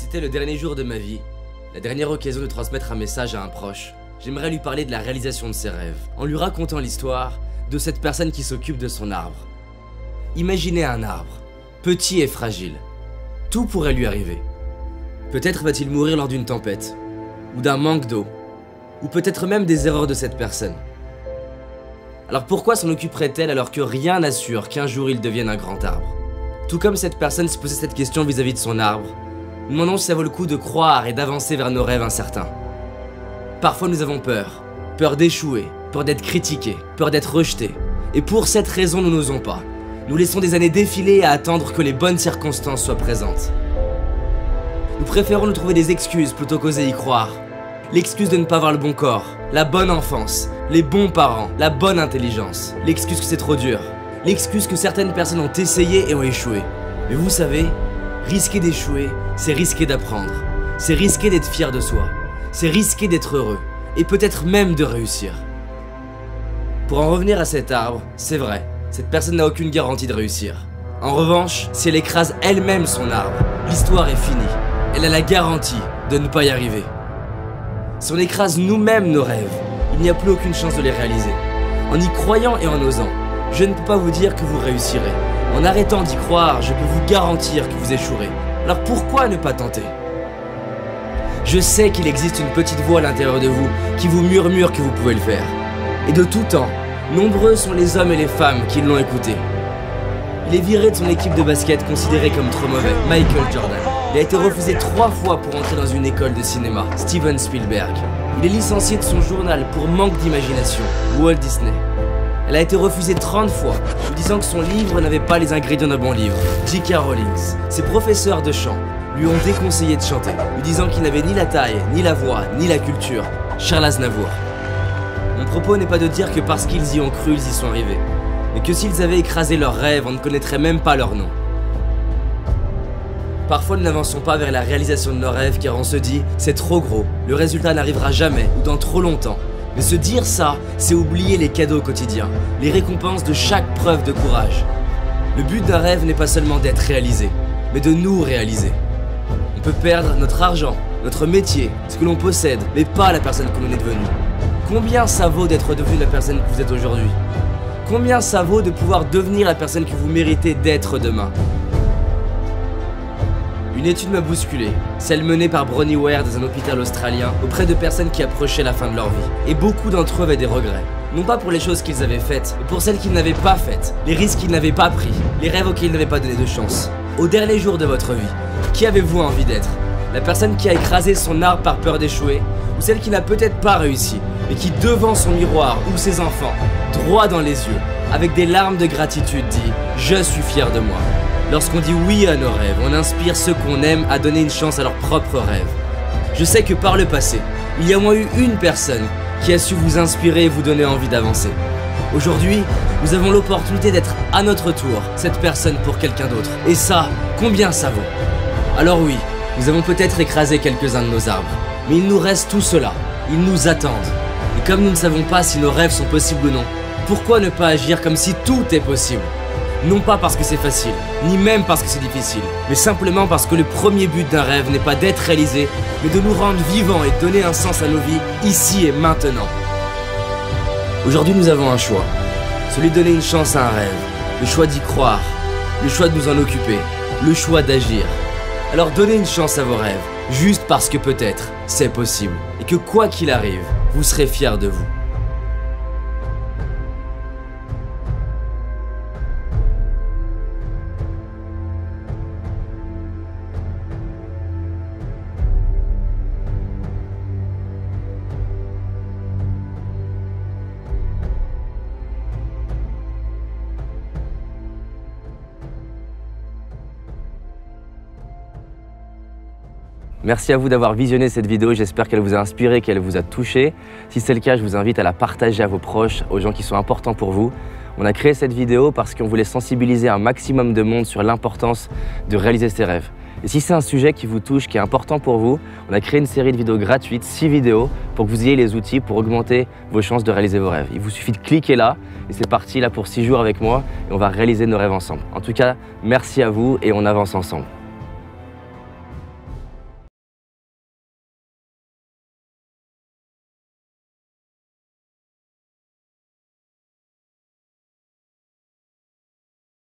Si c'était le dernier jour de ma vie, la dernière occasion de transmettre un message à un proche, j'aimerais lui parler de la réalisation de ses rêves, en lui racontant l'histoire de cette personne qui s'occupe de son arbre. Imaginez un arbre, petit et fragile. Tout pourrait lui arriver. Peut-être va-t-il mourir lors d'une tempête, ou d'un manque d'eau, ou peut-être même des erreurs de cette personne. Alors pourquoi s'en occuperait-elle alors que rien n'assure qu'un jour il devienne un grand arbre? Tout comme cette personne se posait cette question vis-à-vis de son arbre, nous demandons si ça vaut le coup de croire et d'avancer vers nos rêves incertains. Parfois nous avons peur, peur d'échouer, peur d'être critiqués, peur d'être rejetés. Et pour cette raison nous n'osons pas. Nous laissons des années défiler à attendre que les bonnes circonstances soient présentes. Nous préférons nous trouver des excuses plutôt qu'oser y croire. L'excuse de ne pas avoir le bon corps, la bonne enfance, les bons parents, la bonne intelligence. L'excuse que c'est trop dur. L'excuse que certaines personnes ont essayé et ont échoué. Mais vous savez, risquer d'échouer, c'est risquer d'apprendre. C'est risquer d'être fier de soi. C'est risquer d'être heureux. Et peut-être même de réussir. Pour en revenir à cet arbre, c'est vrai, cette personne n'a aucune garantie de réussir. En revanche, si elle écrase elle-même son arbre, l'histoire est finie. Elle a la garantie de ne pas y arriver. Si on écrase nous-mêmes nos rêves, il n'y a plus aucune chance de les réaliser. En y croyant et en osant, je ne peux pas vous dire que vous réussirez. En arrêtant d'y croire, je peux vous garantir que vous échouerez. Alors pourquoi ne pas tenter? Je sais qu'il existe une petite voix à l'intérieur de vous qui vous murmure que vous pouvez le faire. Et de tout temps, nombreux sont les hommes et les femmes qui l'ont écouté. Il est viré de son équipe de basket considéré comme trop mauvais, Michael Jordan. Il a été refusé 3 fois pour entrer dans une école de cinéma, Steven Spielberg. Il est licencié de son journal pour manque d'imagination, Walt Disney. Elle a été refusée 30 fois, lui disant que son livre n'avait pas les ingrédients d'un bon livre, J.K. Rowling. Ses professeurs de chant lui ont déconseillé de chanter, lui disant qu'il n'avait ni la taille, ni la voix, ni la culture, Charles Aznavour. Mon propos n'est pas de dire que parce qu'ils y ont cru, ils y sont arrivés, mais que s'ils avaient écrasé leurs rêves, on ne connaîtrait même pas leur nom. Parfois nous n'avançons pas vers la réalisation de nos rêves car on se dit « c'est trop gros, le résultat n'arrivera jamais ou dans trop longtemps ». Mais se dire ça, c'est oublier les cadeaux quotidiens, les récompenses de chaque preuve de courage. Le but d'un rêve n'est pas seulement d'être réalisé, mais de nous réaliser. On peut perdre notre argent, notre métier, ce que l'on possède, mais pas la personne que l'on est devenu. Combien ça vaut d'être devenu la personne que vous êtes aujourd'hui? Combien ça vaut de pouvoir devenir la personne que vous méritez d'être demain? Une étude m'a bousculé, celle menée par Bronnie Ware dans un hôpital australien auprès de personnes qui approchaient la fin de leur vie. Et beaucoup d'entre eux avaient des regrets. Non pas pour les choses qu'ils avaient faites, mais pour celles qu'ils n'avaient pas faites, les risques qu'ils n'avaient pas pris, les rêves auxquels ils n'avaient pas donné de chance. Au dernier jour de votre vie, qui avez-vous envie d'être? La personne qui a écrasé son arbre par peur d'échouer? Ou celle qui n'a peut-être pas réussi, mais qui devant son miroir ou ses enfants, droit dans les yeux, avec des larmes de gratitude dit « Je suis fier de moi ». Lorsqu'on dit oui à nos rêves, on inspire ceux qu'on aime à donner une chance à leurs propres rêves. Je sais que par le passé, il y a au moins eu une personne qui a su vous inspirer et vous donner envie d'avancer. Aujourd'hui, nous avons l'opportunité d'être à notre tour cette personne pour quelqu'un d'autre. Et ça, combien ça vaut? Alors oui, nous avons peut-être écrasé quelques-uns de nos arbres, mais il nous reste tout cela. Ils nous attendent. Et comme nous ne savons pas si nos rêves sont possibles ou non, pourquoi ne pas agir comme si tout est possible? Non pas parce que c'est facile, ni même parce que c'est difficile, mais simplement parce que le premier but d'un rêve n'est pas d'être réalisé, mais de nous rendre vivants et de donner un sens à nos vies, ici et maintenant. Aujourd'hui nous avons un choix, celui de donner une chance à un rêve, le choix d'y croire, le choix de nous en occuper, le choix d'agir. Alors donnez une chance à vos rêves, juste parce que peut-être c'est possible, et que quoi qu'il arrive, vous serez fiers de vous. Merci à vous d'avoir visionné cette vidéo, j'espère qu'elle vous a inspiré, qu'elle vous a touché. Si c'est le cas, je vous invite à la partager à vos proches, aux gens qui sont importants pour vous. On a créé cette vidéo parce qu'on voulait sensibiliser un maximum de monde sur l'importance de réaliser ses rêves. Et si c'est un sujet qui vous touche, qui est important pour vous, on a créé une série de vidéos gratuites, 6 vidéos, pour que vous ayez les outils pour augmenter vos chances de réaliser vos rêves. Il vous suffit de cliquer là, et c'est parti là pour 6 jours avec moi, et on va réaliser nos rêves ensemble. En tout cas, merci à vous et on avance ensemble.